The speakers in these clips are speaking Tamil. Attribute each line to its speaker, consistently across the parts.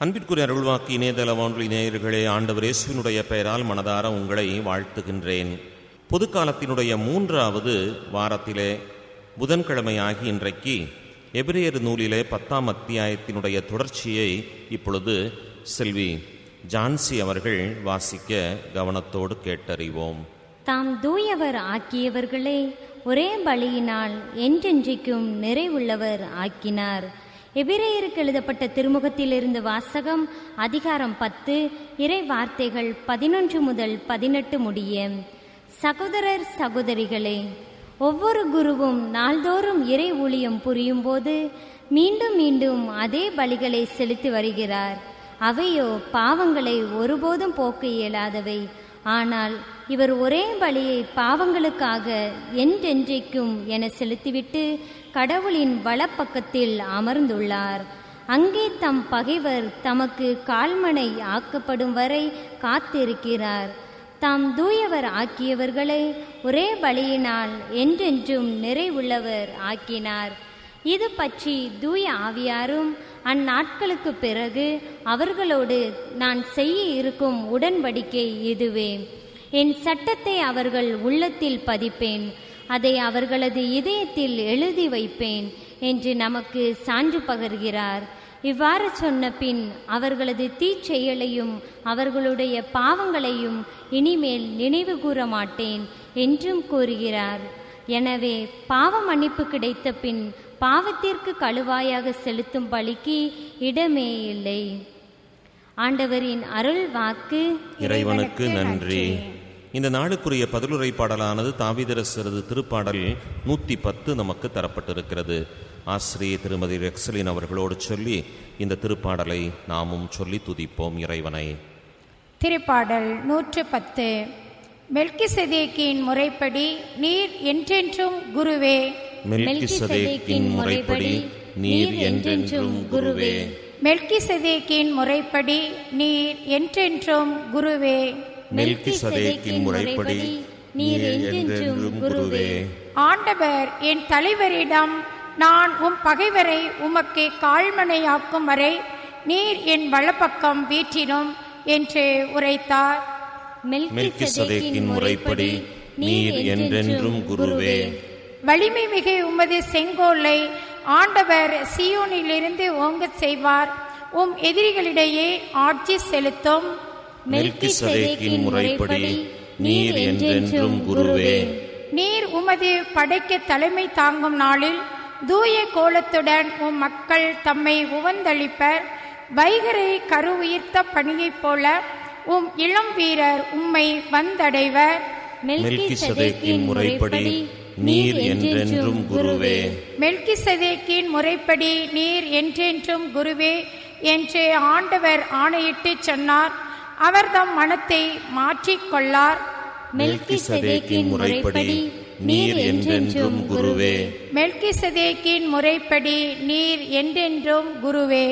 Speaker 1: அன்பிற்குரிய அருள்வாக்கு இணையதள வானொலி நேயர்களே, ஆண்டவர் இயேசுவினுடைய பெயரால் மனதார உங்களை வாழ்த்துகின்றேன். பொதுக்காலத்தினுடைய 3வது வாரத்திலே புதன்கிழமையாகி இன்றைக்கு எபிரேயர் நூலிலே 10ஆம் அத்தியாயத்தினுடைய தொடர்ச்சியை இப்பொழுது செல்வி ஜான்சி அவர்கள் வாசிக்க கவனத்தோடு கேட்டறிவோம்.
Speaker 2: தாம் தூயவர் ஆக்கியவர்களே ஒரே பலியினால் என்றென்றைக்கும் நிறைவுள்ளவர் ஆக்கினார். எபிரேயருக்கு எழுதப்பட்ட திருமுகத்திலிருந்து வாசகம். அதிகாரம் 10, இறை வார்த்தைகள் 11 முதல் 18 முடிய. சகோதரர் சகோதரிகளே, ஒவ்வொரு குருவும் நாள்தோறும் இறை ஊழியம் புரியும் போது மீண்டும் மீண்டும் அதே பலிகளை செலுத்தி வருகிறார். அவையோ பாவங்களை ஒருபோதும் போக்க இயலாதவை. ஆனால் இவர் ஒரே பலியை பாவங்களுக்காக என்றென்றைக்கும் என செலுத்திவிட்டு கடவுளின் வலப்பக்கத்தில் அமர்ந்துள்ளார். அங்கே தம் பகைவர் தமக்கு கால்மணை ஆக்கப்படும் வரை காத்திருக்கிறார். தாம் தூயவர் ஆக்கியவர்களை ஒரே பலியினால் என்றென்றும் நிறைவுள்ளவர் ஆக்கினார். இது பற்றி தூய ஆவியாரும் அந்நாட்களுக்கு பிறகு அவர்களோடு நான் செய்ய இருக்கும் உடன்படிக்கை இதுவே: என் சட்டத்தை அவர்கள் உள்ளத்தில் பதிப்பேன், அதை அவர்களது இதயத்தில் எழுதி வைப்பேன் என்று நமக்கு சான்று பகர்கிறார். இவ்வாறு சொன்ன பின் அவர்களது தீச்செயலையும் அவர்களுடைய பாவங்களையும் இனிமேல் நினைவு கூற மாட்டேன் என்றும் கூறுகிறார். எனவே பாவ மன்னிப்பு கிடைத்த பின் பாவத்திற்கு கழுவாயாக செலுத்தும் பலிக்கு இடமே இல்லை. ஆண்டவரின் அருள் வாக்கு.
Speaker 1: இறைவனுக்கு நன்றி. இந்த நாளுக்குரிய பதிலுரை பாடலானது தாவீதரசரது திருப்பாடல் 110 நமக்கு தரப்பட்டிருக்கிறது. ஆசிரியை திருமதி ரெக்ஸலின் அவர்களோடு சொல்லி இந்த திருப்பாடலை நாமும் சொல்லி துதிப்போம் இறைவனை.
Speaker 3: திருப்பாடல் 110. மெல்கிசேதேக்கின் முறைப்படி நீர் என்றென்றும் குருவே.
Speaker 1: மெல்கிசேதேக்கின் முறைப்படி நீர் என்றென்றும் குருவே.
Speaker 3: மெல்கிசேதேக்கின் முறைப்படி நீர் என்றென்றும் குருவே.
Speaker 1: மெல்கிசேதேக்கின் முறைப்படி நீர் என்றென்றும் குருவே.
Speaker 3: ஆண்டவர் என் தலைவரிடம், நான் உம் பகைவரை உமக்கு கால்மணையாக்கும் வரை நீர் என் வலப்பக்கம் வீற்றிடும் என்று உரைத்தார்.
Speaker 1: மெல்கிசேதேக்கின் முறைப்படி நீர் என்றென்றும் குருவே.
Speaker 3: வலிமை மிகு உமது செங்கோலை ஆண்டவர் சீயோனிலிருந்து ஓங்கச் செய்வார். உம் எதிரிகளிடையே ஆட்சி செலுத்தும்.
Speaker 1: மெல்கிசேதேக்கின் முறைப்படி நீர் என்றென்றும் குருவே.
Speaker 3: நீர் உமது படைக்கு தலைமை தாங்கும் நாளில் தூய கோலத்துடன் உம் மக்கள் தம்மை உவந்தளிப்பர். வைகரை கரு உயிர்த்த பணியைப் போல உம் இளம் வீரர் உம்மை வந்தடைவர்.
Speaker 1: மெல்கிசேதேக்கின் முறைப்படி நீர் என்றென்றும் குருவே.
Speaker 3: மெல்கிசேதேக்கின் முறைப்படி நீர் என்றென்றும் குருவே என்று ஆண்டவர் ஆணையிட்டு சொன்னார். அவர் தம் மனத்தை மாற்றிக்கொள்ளார்.
Speaker 2: மெல்கிசேதேக்கின் முறைப்படி நீர் என்றென்றும் குருவே.
Speaker 3: மெல்கிசேதேக்கின் முறைப்படி நீர் என்றென்றும் குருவே.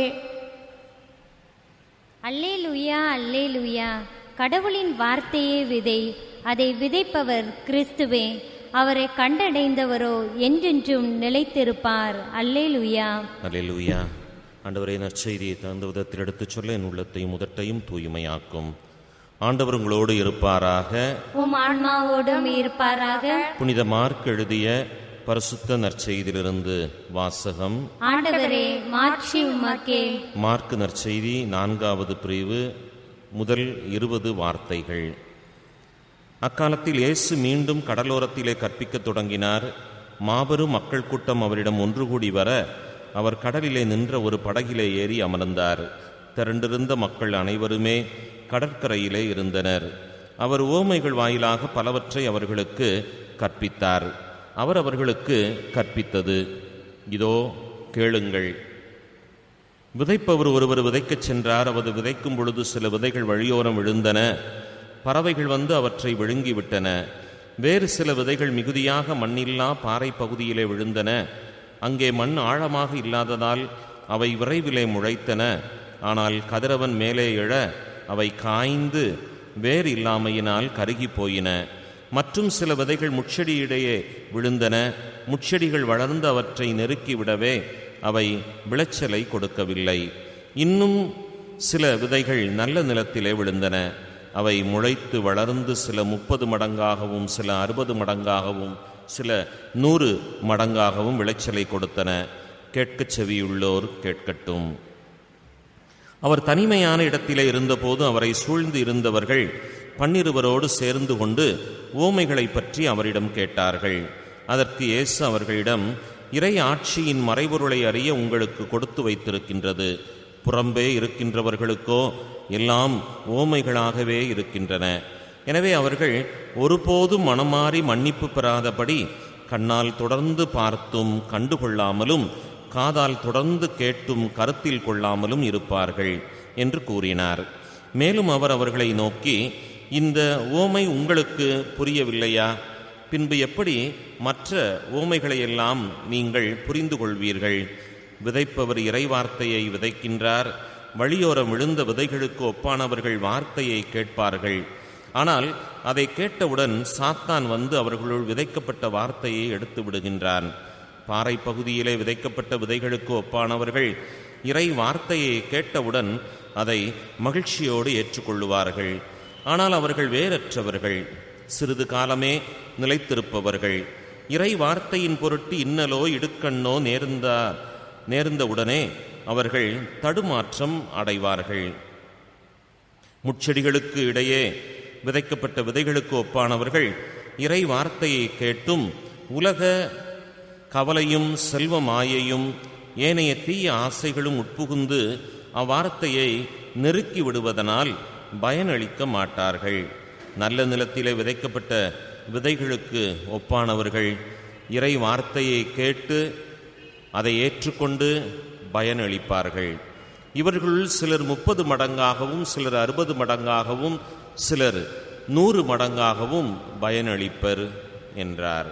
Speaker 2: அல்லேலூயா, அல்லேலூயா. கடவுளின் வார்த்தையே விதை, அதை விதைப்பவர் கிறிஸ்துவே. அவரை கண்டடைந்தவரோ என்றென்றும் நிலைத்திருப்பார். அல்லேலூயா,
Speaker 1: அல்லேலூயா. ஆண்டவரே, நற்செய்தியை தகுந்த விதத்தில் எடுத்துச் சொல்ல என் உள்ளத்தையும் உதட்டையும் தூய்மையாக்கும். ஆண்டவர் உங்களோடு இருப்பாராக,
Speaker 2: உம் ஆன்மாவோடும் இருப்பாராக.
Speaker 1: புனித மார்க் எழுதிய பரிசுத்த நற்செய்தியிலிருந்து வாசகம்.
Speaker 2: ஆண்டவரே, மாட்சி உமக்கே.
Speaker 1: மார்க் நற்செய்தி 4வது பிரிவு முதல் 20 வார்த்தைகள். அக்காலத்தில் இயேசு மீண்டும் கடலோரத்திலே கற்பிக்கத் தொடங்கினார். மாபெரும் மக்கள் கூட்டம் அவரிடம் ஒன்று கூடி வர அவர் கடலிலே நின்ற ஒரு படகிலே ஏறி அமர்ந்தார். திரண்டிருந்த மக்கள் அனைவருமே கடற்கரையிலே இருந்தனர். அவர் உவமைகள் வாயிலாக பலவற்றை அவர்களுக்கு கற்பித்தார். அவர் அவர்களுக்கு கற்பித்தது இதோ கேளுங்கள். விதைப்பவர் ஒருவர் விதைக்கச் சென்றார். அவர் விதைக்கும் பொழுது சில விதைகள் வழியோரம் விழுந்தன. பறவைகள் வந்து அவற்றை விழுங்கிவிட்டன. வேறு சில விதைகள் மிகுதியாக மண்ணில்லா பாறை பகுதியிலே விழுந்தன. அங்கே மண் ஆழமாக இல்லாததால் அவை விரைவிலே முளைத்தன. ஆனால் கதிரவன் மேலே எழ அவை காய்ந்து வேர் இல்லாமையினால் கருகி போயின. மற்றும் சில விதைகள் முட்செடியிடையே விழுந்தன. முட்செடிகள் வளர்ந்து அவற்றை நெருக்கி விடவே அவை விளைச்சலை கொடுக்கவில்லை. இன்னும் சில விதைகள் நல்ல நிலத்திலே விழுந்தன. அவை முளைத்து வளர்ந்து சில 30 மடங்காகவும் சில 60 மடங்காகவும் சில 100 மடங்காகவும் விளைச்சலை கொடுத்தன. கேட்கச் செவியுள்ளோர் கேட்கட்டும். அவர் தனிமையான இடத்திலே இருந்தபோது அவரை சூழ்ந்து இருந்தவர்கள் 12 சேர்ந்து கொண்டு உவமைகளை பற்றி அவரிடம் கேட்டார்கள். அதற்கு இயேசு அவர்களிடம், இறை ஆட்சியின் மறைபொருளை அறிய உங்களுக்கு கொடுத்து வைத்திருக்கின்றது. புறம்பே இருக்கின்றவர்களுக்கோ எல்லாம் உவமைகளாகவே இருக்கின்றன. எனவே அவர்கள் ஒருபோதும் மனமாறி மன்னிப்பு பெறாதபடி கண்ணால் தொடர்ந்து பார்த்தும் கண்டுகொள்ளாமலும் காதால் தொடர்ந்து கேட்டும் கருத்தில் கொள்ளாமலும் இருப்பார்கள் என்று கூறினார். மேலும் அவர் அவர்களை நோக்கி, இந்த உவமை உங்களுக்கு புரியவில்லையா? பின்பு எப்படி மற்ற உவமைகளையெல்லாம் நீங்கள் புரிந்து கொள்வீர்கள்? விதைப்பவர் இறை வார்த்தையை விதைக்கின்றார். வழியோரம் விழுந்த விதைகளுக்கு ஒப்பானவர்கள் வார்த்தையை கேட்பார்கள். ஆனால் அதை கேட்டவுடன் சாத்தான் வந்து அவர்களுள் விதைக்கப்பட்ட வார்த்தையை எடுத்து விடுகின்றான். பாறை பகுதியிலே விதைக்கப்பட்ட விதைகளுக்கு ஒப்பானவர்கள் இறை வார்த்தையை கேட்டவுடன் அதை மகிழ்ச்சியோடு ஏற்றுக்கொள்ளுவார்கள். ஆனால் அவர்கள் வேறற்றவர்கள், சிறிது காலமே நிலைத்திருப்பவர்கள். இறை வார்த்தையின் பொருட்டு இன்னலோ இடுக்கண்ணோ நேர்ந்தவுடனே அவர்கள் தடுமாற்றம் அடைவார்கள். முட்செடிகளுக்கு இடையே விதைக்கப்பட்ட விதைகளுக்கு ஒப்பானவர்கள் இறை வார்த்தையை கேட்டும் உலக கவலையும் செல்வ மாயையும் ஏனைய தீய ஆசைகளும் உட்புகுந்து அவ்வார்த்தையை நெருக்கி விடுவதனால் பயனளிக்க மாட்டார்கள். நல்ல நிலத்திலே விதைக்கப்பட்ட விதைகளுக்கு ஒப்பானவர்கள் இறை வார்த்தையை கேட்டு அதை ஏற்றுக்கொண்டு பயனளிப்பார்கள். இவர்களுள் சிலர் 30 மடங்காகவும் சிலர் 60 மடங்காகவும் சிலர் 100 மடங்காகவும் பயனளிப்பர் என்றார்.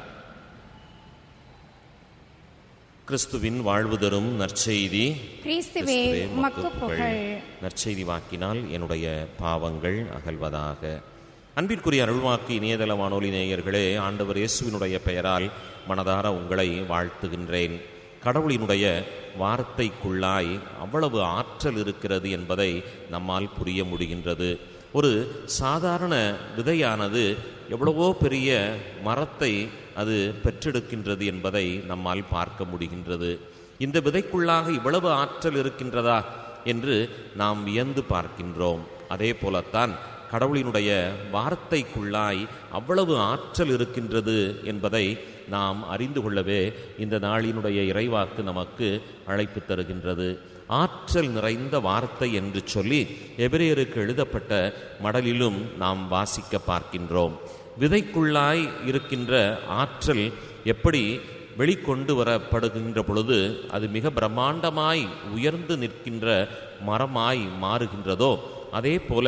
Speaker 1: கிறிஸ்துவின் வாழ்வு தரும் நற்செய்தி.
Speaker 3: கிறிஸ்துவே உமக்கு புகழ்.
Speaker 1: நற்செய்தி வாக்கினால் என்னுடைய பாவங்கள் அகல்வதாக. அன்பிற்குரிய அருள்வாக்கு இணையதள வானொலி நேயர்களே, ஆண்டவர் இயேசுவினுடைய பெயரால் மனதார உங்களை வாழ்த்துகின்றேன். கடவுளினுடைய வார்த்தைக்குள்ளாய் அவ்வளவு ஆற்றல் இருக்கிறது என்பதை நம்மால் புரிய முடிகின்றது. ஒரு சாதாரண விதையானது எவ்வளவோ பெரிய மரத்தை அது பெற்றெடுக்கின்றது என்பதை நம்மால் பார்க்க முடிகின்றது. இந்த விதைக்குள்ளாக இவ்வளவு ஆற்றல் இருக்கின்றதா என்று நாம் வியந்து பார்க்கின்றோம். அதே போலத்தான் கடவுளினுடைய வார்த்தைக்குள்ளாய் அவ்வளவு ஆற்றல் இருக்கின்றது என்பதை நாம் அறிந்து கொள்ளவே இந்த நாளினுடைய இறைவாக்கு நமக்கு அழைப்பு தருகின்றது. ஆற்றல் நிறைந்த வார்த்தை என்று சொல்லி எபிரேயருக்கு எழுதப்பட்ட மடலிலும் நாம் வாசிக்க பார்க்கின்றோம். விதைக்குள்ளாய் இருக்கின்ற ஆற்றல் எப்படி வெளிக்கொண்டு வரப்படுகின்ற பொழுது அது மிக பிரம்மாண்டமாய் உயர்ந்து நிற்கின்ற மரமாய் மாறுகின்றதோ, அதே போல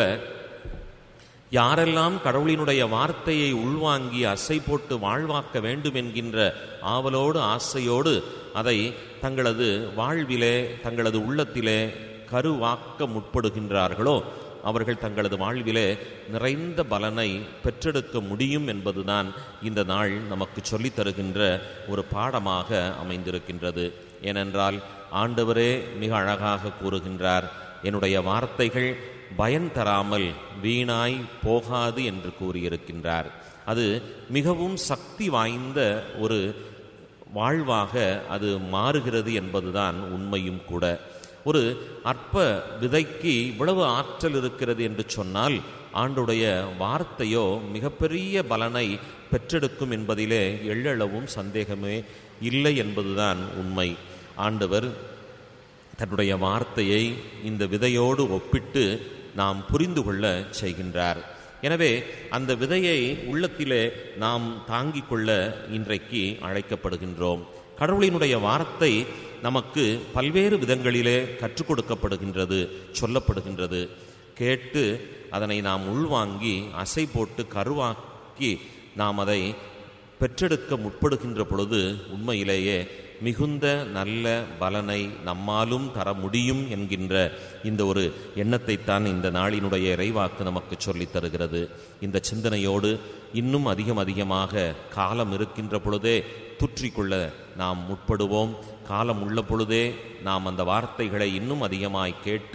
Speaker 1: யாரெல்லாம் கடவுளினுடைய வார்த்தையை உள்வாங்கி அசை போட்டு வாழ்வாக்க வேண்டும் என்கின்ற ஆவலோடு ஆசையோடு அதை தங்களது வாழ்விலே தங்களது உள்ளத்திலே கருவாக்க முற்படுகின்றார்களோ அவர்கள் தங்களது வாழ்விலே நிறைந்த பலனை பெற்றெடுக்க முடியும் என்பதுதான் இந்த நாள் நமக்கு சொல்லித் தருகின்ற ஒரு பாடமாக அமைந்திருக்கின்றது. ஏனென்றால் ஆண்டவரே மிக அழகாக கூறுகின்றார், என்னுடைய வார்த்தைகள் பயன் தராமல் வீணாய் போகாது என்று கூறியிருக்கின்றார். அது மிகவும் சக்தி வாய்ந்த ஒரு வாழ்வாக அது மாறுகிறது என்பதுதான் உண்மையும் கூட. ஒரு அற்ப விதைக்கு இவ்வளவு ஆற்றல் இருக்கிறது என்று சொன்னால் ஆண்டுடைய வார்த்தையோ மிகப்பெரிய பலனை பெற்றெடுக்கும் என்பதிலே எள்ளளவும் சந்தேகமே இல்லை என்பதுதான் உண்மை. ஆண்டவர் தன்னுடைய வார்த்தையை இந்த விதையோடு ஒப்பிட்டு நாம் புரிந்து கொள்ள செய்கின்றார். எனவே அந்த விதையை உள்ளத்திலே நாம் தாங்கிக் கொள்ள இன்றைக்கு அழைக்கப்படுகின்றோம். கடவுளினுடைய வார்த்தை நமக்கு பல்வேறு விதங்களிலே கற்றுக் கொடுக்கப்படுகின்றது, சொல்லப்படுகின்றது. கேட்டு அதனை நாம் உள்வாங்கி அசை போட்டு கருவாக்கி நாம் அதை பெற்றெடுக்க முற்படுகின்ற பொழுது உண்மையிலேயே மிகுந்த நல்ல பலனை நம்மாலும் தர முடியும் என்கின்ற இந்த ஒரு எண்ணத்தைத்தான் இந்த நாளினுடைய இறைவாக்கு நமக்கு சொல்லித் தருகிறது. இந்த சிந்தனையோடு இன்னும் அதிகமாக காலம் இருக்கின்ற பொழுதே தூற்றிக்கொள்ள நாம் முற்படுவோம். காலம் உள்ள பொழுதே நாம் அந்த வார்த்தைகளை இன்னும் அதிகமாய் கேட்டு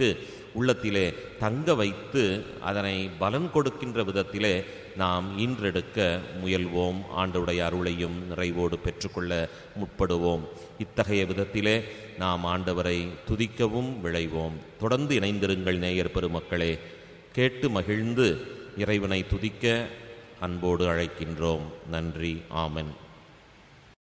Speaker 1: உள்ளத்திலே தங்க வைத்து அதனை பலன் கொடுக்கின்ற விதத்திலே நாம் ஈன்றெடுக்க முயல்வோம். ஆண்டவருடைய அருளையும் நிறைவோடு பெற்றுக்கொள்ள முற்படுவோம். இத்தகைய விதத்திலே நாம் ஆண்டவரை துதிக்கவும் விளைவோம். தொடர்ந்து இணைந்திருங்கள் நேயர் பெருமக்களே. கேட்டு மகிழ்ந்து இறைவனை துதிக்க அன்போடு அழைக்கின்றோம். நன்றி. ஆமென்.